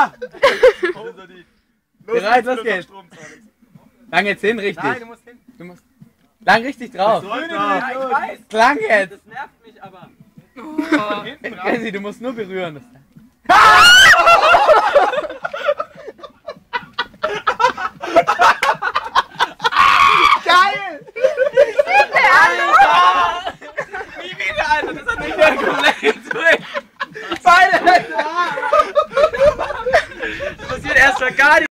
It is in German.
Ja! Bereit, los geht's. Lang jetzt hin, richtig. Nein, du musst hin. Du musst lang richtig drauf. Ja, ich weiß. Lang jetzt. Das nervt mich aber. Kenzi, du musst nur berühren. Geil! Wie wieder, Alter? Das hat mich ja komplett zurück. Beide! Das passiert erst mal gar nicht.